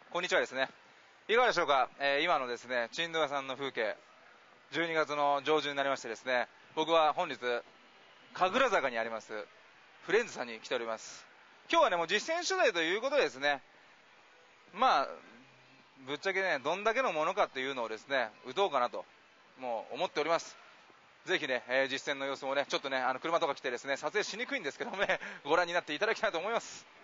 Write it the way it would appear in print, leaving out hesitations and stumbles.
こんにちはですね。いかがでしょうか。今のですね、珍道屋さんの風景、12月の上旬になりましてですね、僕は本日、神楽坂にあります、フレンズさんに来ております。今日はね、もう実践取材ということでですね、まあ、ぶっちゃけね、どんだけのものかというのをですね、打とうかなと、もう思っております。ぜひね、実践の様子もね、ちょっとね、車とか来てですね、撮影しにくいんですけどもね、ご覧になっていただきたいと思います。